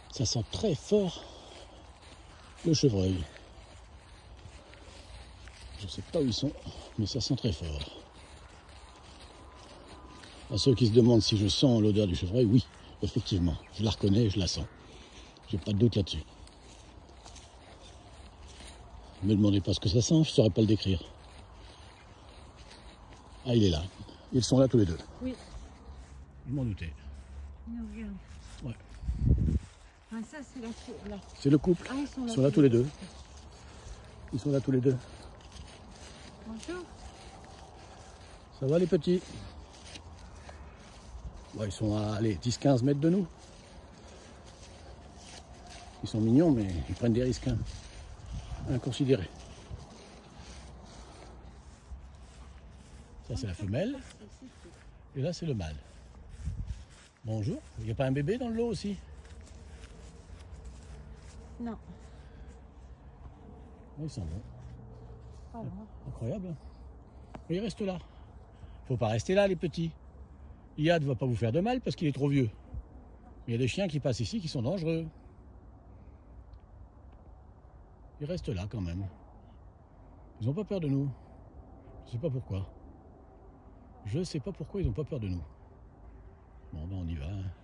Ça sent très fort le chevreuil. Je ne sais pas où ils sont, mais ça sent très fort. À ceux qui se demandent si je sens l'odeur du chevreuil, oui, effectivement, je la reconnais et je la sens. J'ai pas de doute là-dessus. Ne me demandez pas ce que ça sent, je ne saurais pas le décrire. Ah, il est là. Ils sont là tous les deux. Oui. Je m'en doutais. Non, regarde. Ouais. Ah, ça, c'est la... C'est le couple. Ah, Ils sont là tous les deux. Ils sont là tous les deux. Bonjour. Ça va les petits? Ouais, ils sont à 10-15 mètres de nous. Ils sont mignons, mais ils prennent des risques inconsidérés. Ça, c'est la femelle. Et là, c'est le mâle. Bonjour. Il n'y a pas un bébé dans le lot aussi? Non. Oui, ils sont bons. Voilà. Incroyable. Hein. Et ils restent là. Faut pas rester là, les petits. Iyad ne va pas vous faire de mal parce qu'il est trop vieux. Il y a des chiens qui passent ici qui sont dangereux. Ils restent là quand même. Ils n'ont pas peur de nous. Je sais pas pourquoi. Je sais pas pourquoi ils n'ont pas peur de nous. Bon, ben on y va. Hein.